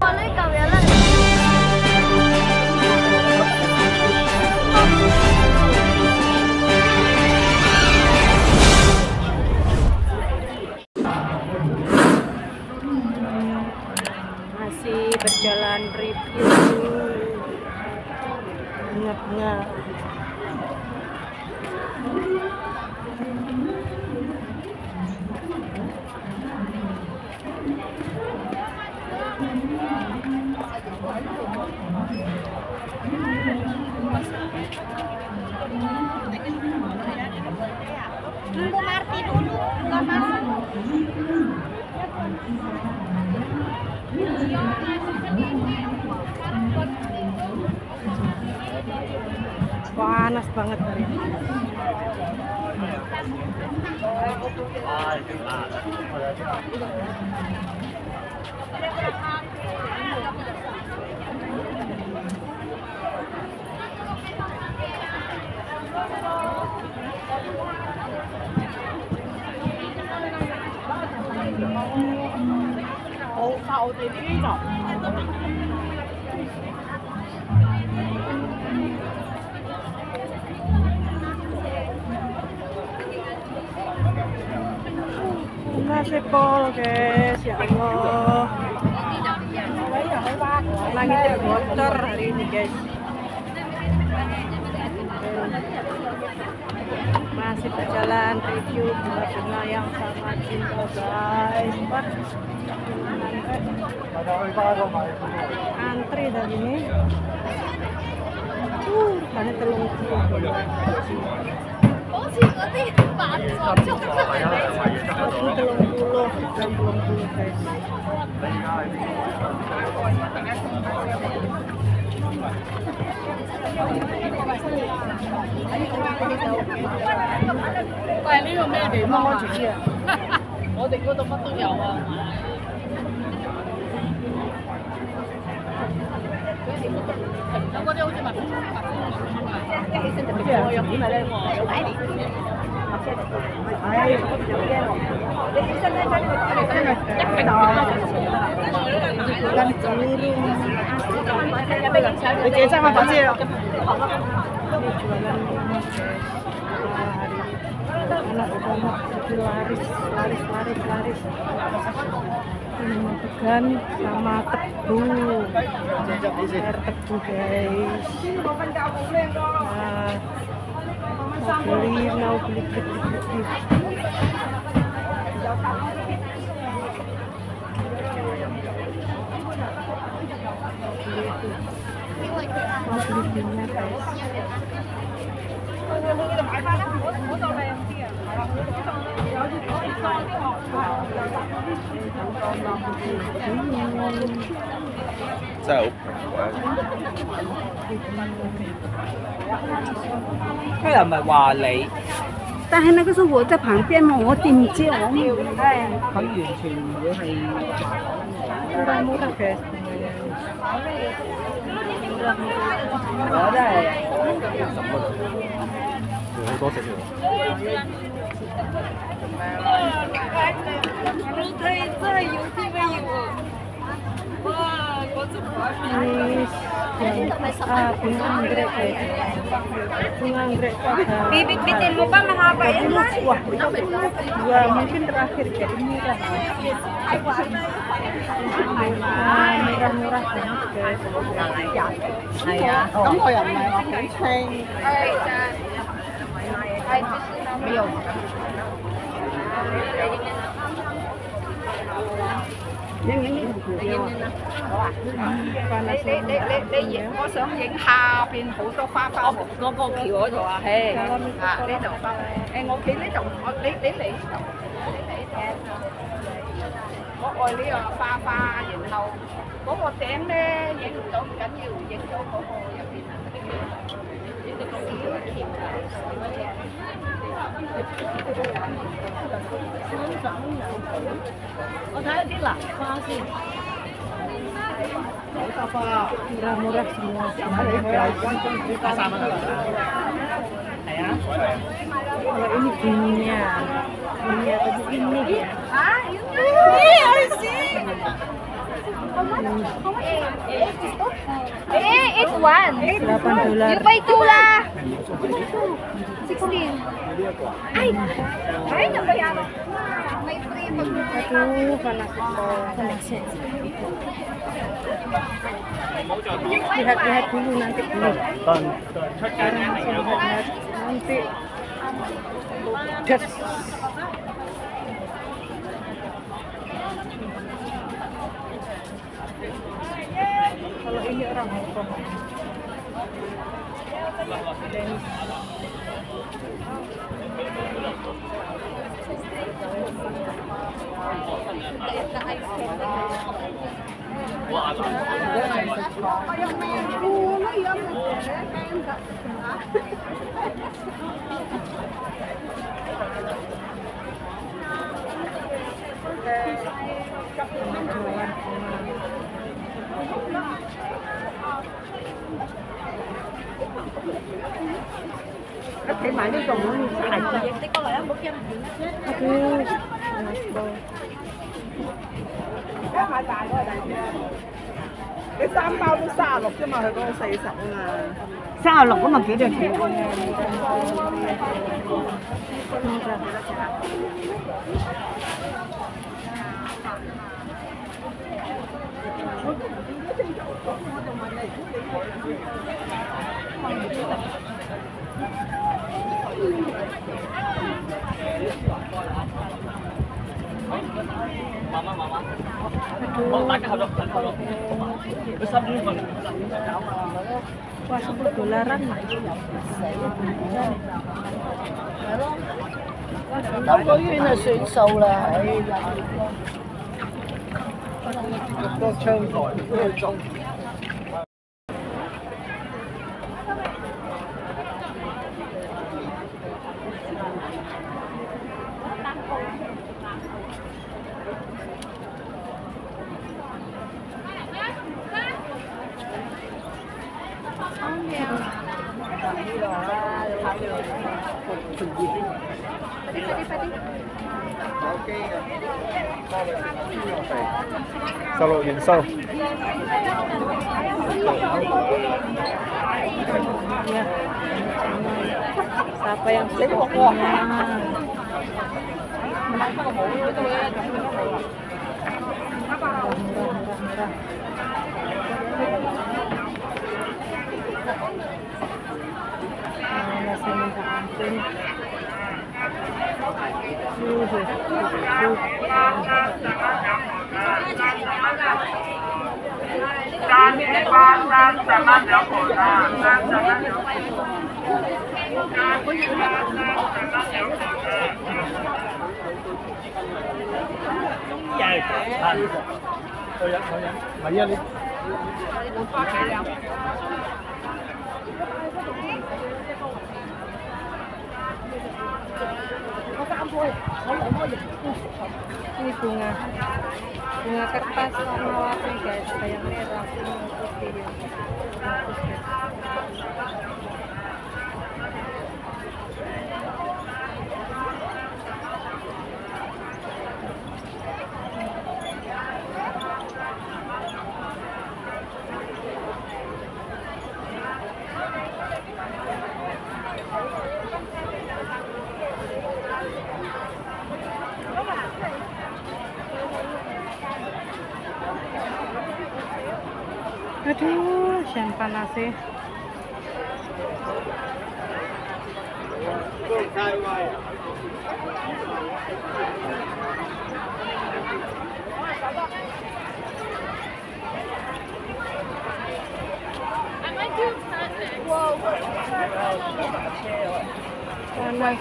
Masih berjalan review bunga-bunga. Nunggu Marti dulu, nggak masuk. Panas banget hari ini. Nasipol guys, ya Allah. Langitnya bocor hari ini guys. Masih berjalan review bunga-bunga yang sangat indah guys. Wah, antri dari ini. Karena telung guys. Laris ini bukan sama tebu, air tebu guys. Mau beli gede-gede. Mau beli minyak guys. Sao? Cái là咪話你？ 但係那個是我在旁邊嘛，我點知我冇？ 佢完全唔會係。 Murah-murah guys. 我真係。好多隻喎。Bunga anggrek guys. Bunga anggrek Bibit-bitin mo pa mahaba yan. Wah, dua mungkin terakhir jadi murah. Murah-murah banget guys. Iya.咁我又唔係話好清。沒有。 你影，我想影下邊好多花花木嗰個橋嗰度啊，係啊呢度，我企呢度，你嚟呢度，我愛呢個花花，然後嗰個頂咧影唔到唔緊要，影到嗰個入邊啊，影到個橋啊， 我睇下啲蘭花先。 Murah-murah semua. Kalau ini bunyinya tapi ini ya. ini, I see. It's one. $8. You pay two lah. 16. Ay, nabayaran ko. May free pag Aduh, panas ito. Lihat-lihat dulu nanti dulu. Sekarang masih lihat nanti. Das. Kalau ini orang Hongkong. Cái máy đi trồng nó xài Aduh, panas bro. cái 3 包都36啫嘛，佢嗰個40啊嘛，36咁咪幾多錢？ Wah, $10 mah. 兜個圈就算數啦，唉。 個窗台都要裝。收落完收。 Ya. Siapa yang suka? Murah. Nasi minta ampun. Mấy anh đi. Ini bunga kertas warna-warni guys, kayak merah, kuning, putih. Aduh, sian panas sih. Panas.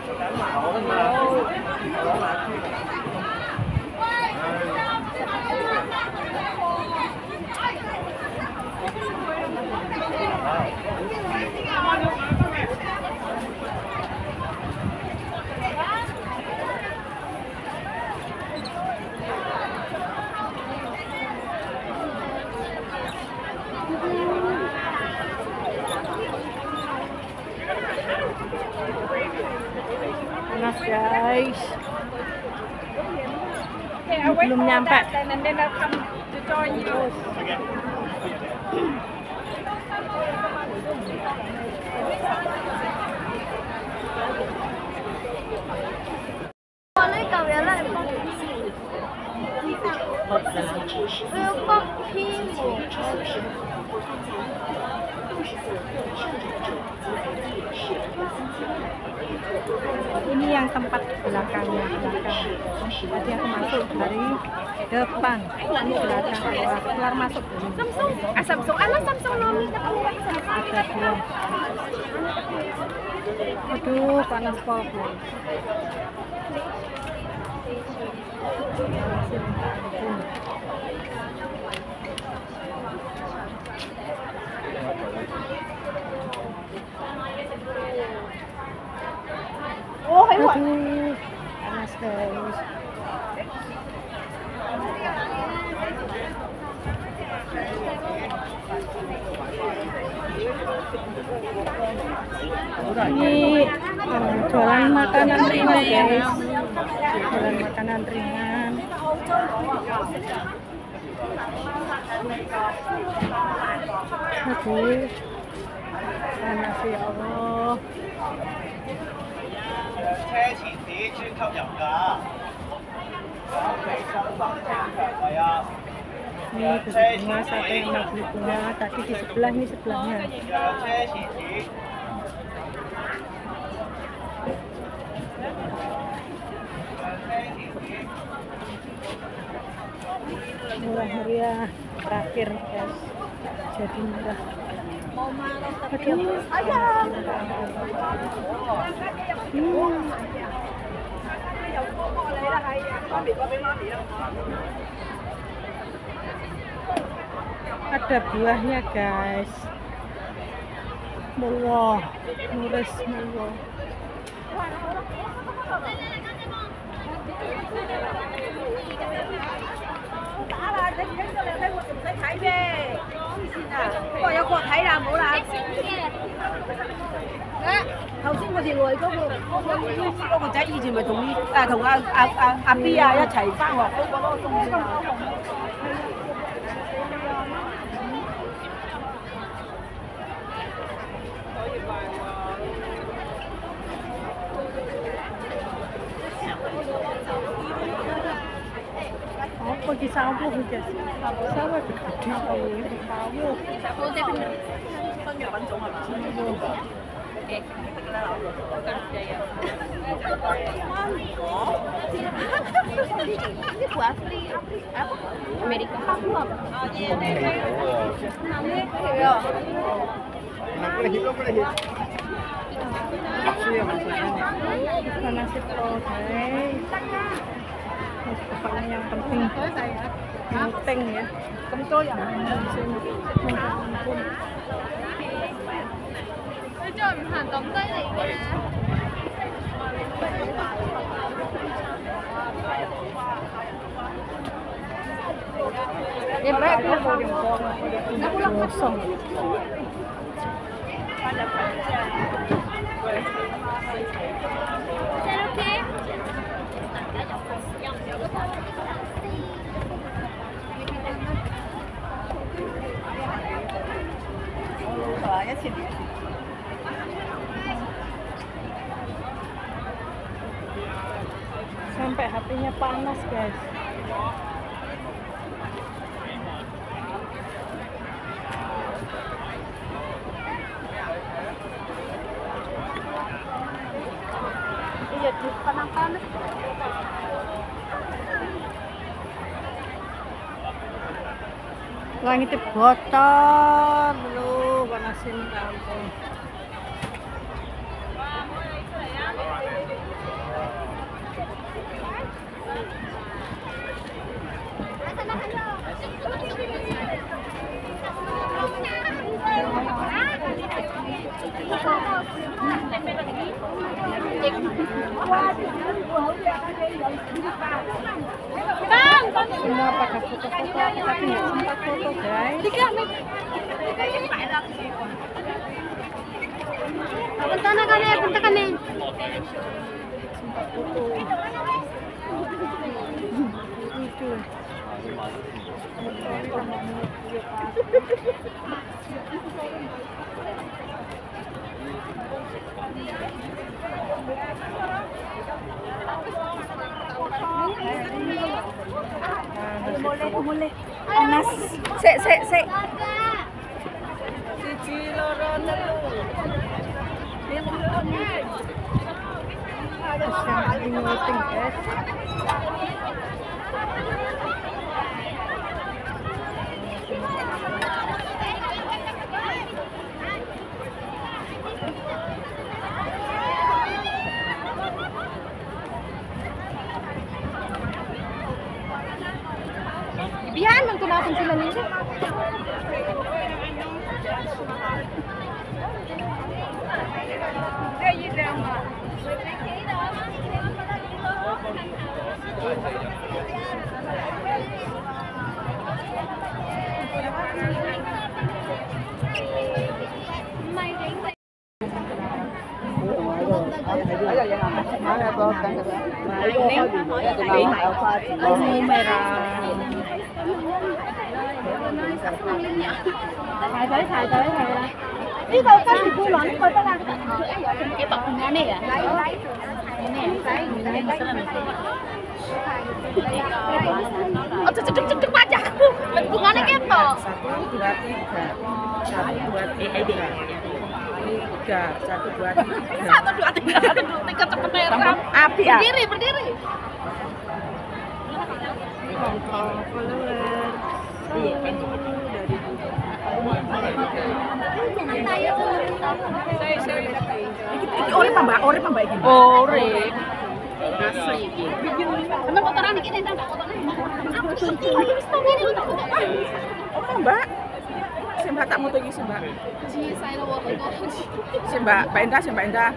Panas guys. Belum nyampe. 我呢嚿嘢咧，佢要北偏喎。 Ini yang tempat belakangnya, belakang. Tadi aku masuk dari depan, ini belakang. Keluar masuk. Samsung, ano Samsung Nomi na po. Ada dua. Aduh, panas banget. Oh, hay quá. Aduh, panas guys. Ini jualan makanan ringan guys, jualan makanan ringan. Aduh, panas ya Allah. 車前啲專級入㗎，俾心心係啊， Ini beli bunga, siapa yang mau beli bunga? Tadi di sebelah, ini sebelahnya. 有車前啲。 Murah meriah, terakhir guys, jadi murah. Aduh, ada buahnya guys, murah, murah, murah. B 啊一齊翻學。 Oh, pergi sawah guys. Sawah gede sekali. Sawah. Ini buah asli apa? Amerika. Bukan nasi kok guys. Pokoknya yang penting penting ya. Kentol yang kosong. Sampai HP-nya panas guys. Iya di panas-panas. Langit bocor, lu panasin kampung. Semua pada foto-foto, tapi nggak sempat foto guys. Punta na kami, punta kami. Sempat foto. Lucu. Boleh. Panas. Sik. Siji loro telu. Meeting guys. Bihan lang natin sila nila. Thầy tới nè. Đi đâu có gì vui lắm coi ta. Cái bọc ngon này à? Nè, cái cek baca aku. Hubungannya gitu. 1 2 3. 1 2 3. Aduh, 3 cepet rekam. Api ya. Berdiri. Ore pambak iki. Ore. Asli iki. Emang kotoran iki nek tak kotoran. Aku iki wis tau ngene lho. Apa Mbak? Si Mbak tak moto iki si Mbak. Ji saya lo foto. Si Mbak Endah.